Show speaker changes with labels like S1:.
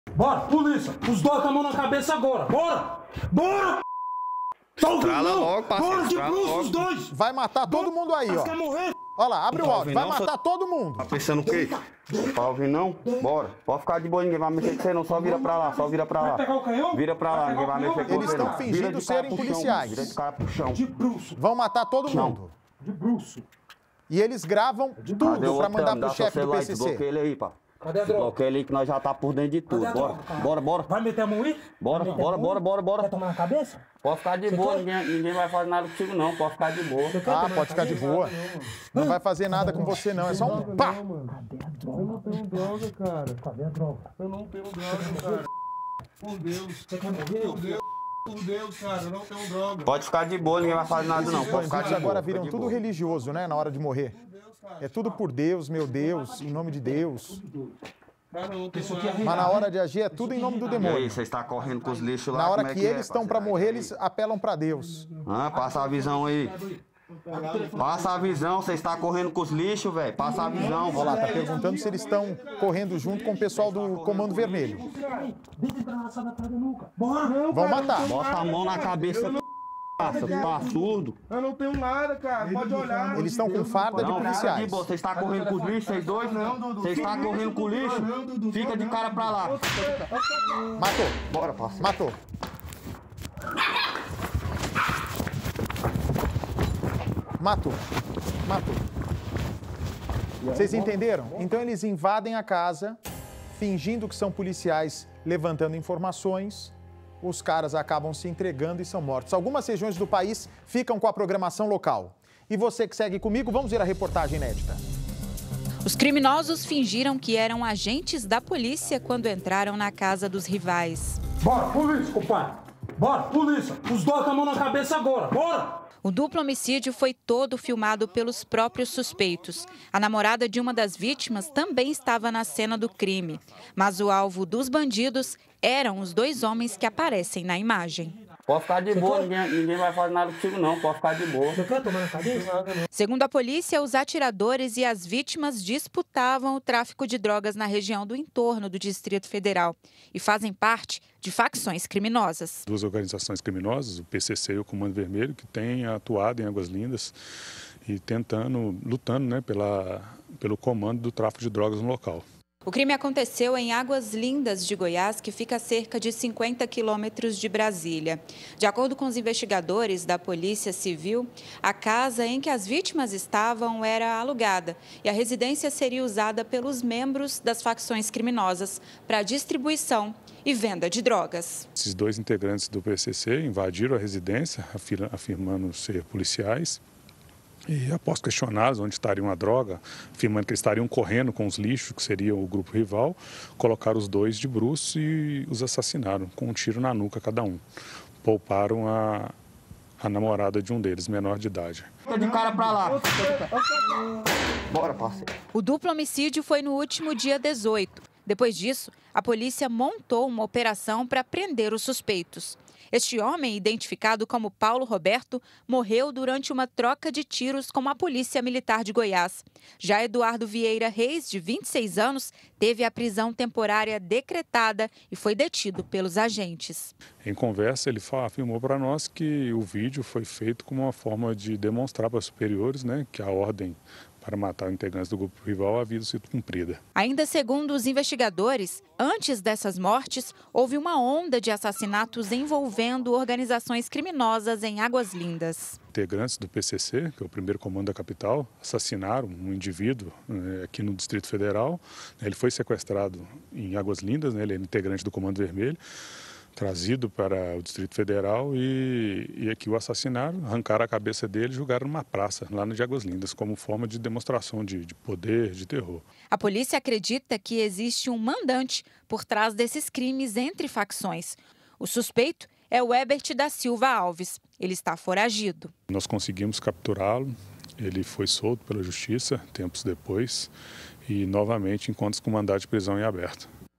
S1: Bora, polícia! Os dois com a mão na cabeça agora! Bora! Bora! Tá ouvindo não? Bora de bruxo, os dois!
S2: Vai matar todo mundo aí, ó.
S1: Quer morrer?
S2: Olha lá, abre o áudio. Vai matar todo mundo.
S3: Tá pensando o quê? Tá ouvindo não? Bora. Pode ficar de boa, ninguém vai mexer com você não. Só vira pra lá, só vira pra lá.
S1: Vai pegar o canhão?
S3: Vira pra lá, ninguém vai mexer com você não.
S2: Eles estão fingindo serem policiais.
S3: Vira de cara pro chão.
S1: De bruxo.
S2: Vão matar todo mundo.
S1: De bruxo.
S2: E eles gravam
S3: Cadê
S2: tudo
S3: o
S2: pra
S3: outro?
S2: mandar
S3: Dá
S2: pro
S3: seu
S2: chefe do
S3: celular aí,
S2: PCC.
S3: Bloqueia ele aí, pá.
S1: Cadê a droga?
S3: Bloqueia ele aí que nós já tá por dentro de tudo.
S1: Cadê a
S3: Bora,
S1: droga, cara?
S3: bora, bora.
S1: Vai meter a mão aí?
S3: Bora,
S1: Vai meter a
S3: bora,
S1: mão?
S3: bora, bora, bora.
S1: Quer tomar na cabeça?
S3: Pode ficar de boa, ninguém vai fazer nada contigo não. Pode ficar de boa.
S2: Ah, pode ficar de boa. Não vai fazer nada com você, não. É só um pá.
S4: Eu não tenho droga, cara.
S1: Cadê a droga?
S4: Eu não tenho droga, cara. Por Deus.
S1: Você quer morrer?
S4: Por Deus, cara. Eu não tenho droga.
S3: Pode ficar de boa, ninguém vai fazer nada não. Pode ficar
S2: Bandidos
S3: de boa.
S2: agora viram tudo religioso, né? Na hora de morrer. É tudo por Deus, meu Deus, em nome de Deus.
S4: Cara, eu não tenho
S1: Isso aqui é
S4: nada.
S2: Mas na hora de agir é tudo em nome do
S3: E aí,
S2: demônio.
S3: você está correndo com os lixos lá?
S2: Na hora
S3: como é
S2: que
S3: é,
S2: eles estão pra
S3: parceiro?
S2: morrer, eles apelam pra Deus.
S3: Ah, passa a visão aí. Passa a visão, você está correndo com os lixos, velho. Passa a visão.
S2: Olha lá, tá perguntando se eles estão correndo junto com o pessoal do Comando Vermelho.
S1: Deixa entrar na sala da nuca. Bora!
S2: Vão matar.
S3: Bota a mão na cabeça, passa, tá surdo.
S4: Eu não tenho nada, cara. Pode olhar.
S2: Eles estão com farda de
S3: Não, fica de
S2: policiais.
S3: boa. Você está correndo com os lixos, vocês dois? Você está correndo com o lixo? Fica de cara pra lá.
S2: Matou,
S3: Bora, parceiro.
S2: matou. Matou, matou. Vocês entenderam? Então eles invadem a casa, fingindo que são policiais, levantando informações. Os caras acabam se entregando e são mortos. Algumas regiões do país ficam com a programação local. E você que segue comigo, vamos ver a reportagem inédita.
S5: Os criminosos fingiram que eram agentes da polícia quando entraram na casa dos rivais.
S1: Bora, polícia, compadre! Bora, polícia! Os dois com a mão na cabeça agora! Bora!
S5: O duplo homicídio foi todo filmado pelos próprios suspeitos. A namorada de uma das vítimas também estava na cena do crime. Mas o alvo dos bandidos eram os dois homens que aparecem na imagem.
S3: Pode ficar de boa, ninguém vai fazer nada contigo não. Pode ficar de boa.
S1: Você quer tomar na cabeça?
S5: Segundo a polícia, os atiradores e as vítimas disputavam o tráfico de drogas na região do entorno do Distrito Federal e fazem parte de facções criminosas.
S6: Duas organizações criminosas, o PCC e o Comando Vermelho, que têm atuado em Águas Lindas e lutando, né, pelo comando do tráfico de drogas no local.
S5: O crime aconteceu em Águas Lindas de Goiás, que fica a cerca de 50 quilômetros de Brasília. De acordo com os investigadores da Polícia Civil, a casa em que as vítimas estavam era alugada e a residência seria usada pelos membros das facções criminosas para distribuição e venda de drogas.
S6: Esses dois integrantes do PCC invadiram a residência, afirmando ser policiais. E após questioná-los onde estariam a droga, afirmando que eles estariam correndo com os lixos, que seria o grupo rival, colocaram os dois de bruços e os assassinaram, com um tiro na nuca cada um. Pouparam a namorada de um deles, menor de idade.
S3: Fica de cara pra lá. Bora, parceiro.
S5: O duplo homicídio foi no último dia 18. Depois disso, a polícia montou uma operação para prender os suspeitos. Este homem, identificado como Paulo Roberto, morreu durante uma troca de tiros com a Polícia Militar de Goiás. Já Eduardo Vieira Reis, de 26 anos, teve a prisão temporária decretada e foi detido pelos agentes.
S6: Em conversa, ele afirmou para nós que o vídeo foi feito como uma forma de demonstrar para os superiores, né, que a ordem para matar integrantes do grupo rival havia sido cumprida.
S5: Ainda segundo os investigadores, antes dessas mortes, houve uma onda de assassinatos envolvendo organizações criminosas em Águas Lindas.
S6: Integrantes do PCC, que é o primeiro comando da capital, assassinaram um indivíduo aqui no Distrito Federal. Ele foi sequestrado em Águas Lindas, né, ele é integrante do Comando Vermelho, trazido para o Distrito Federal e aqui o assassinaram, arrancaram a cabeça dele e jogaram numa praça, lá no de Águas Lindas, como forma de demonstração de poder, de terror.
S5: A polícia acredita que existe um mandante por trás desses crimes entre facções. O suspeito é o Ebert da Silva Alves. Ele está foragido.
S6: Nós conseguimos capturá-lo, ele foi solto pela justiça tempos depois e novamente encontra-se com mandado de prisão em aberto.